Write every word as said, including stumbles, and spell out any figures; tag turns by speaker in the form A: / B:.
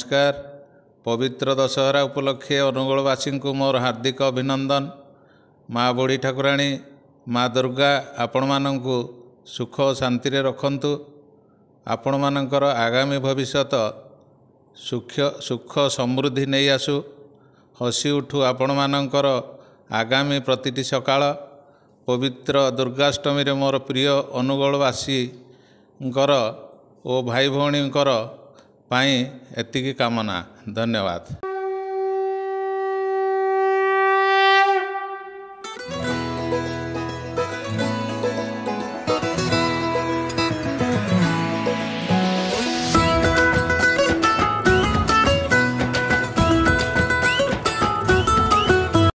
A: नमस्कार। पवित्र दशहरा उपलक्षे अनुगोलवासी को मोर हार्दिक अभिनंदन। माँ बुढ़ी ठाकुराणी माँ दुर्गा आपण मानंकु सुख और शांति रे रखंतु। आपण मानंकर आगामी भविष्यत सुख सुख समृद्धि नहीं आसु। हसी उठू आपण मानंकर आगामी प्रतिटी सकाळ। पवित्र दुर्गाष्टमी रे मोर प्रिय अनुगोलवासी ओ भाई भौणी पाई एतिकी कामना। धन्यवाद।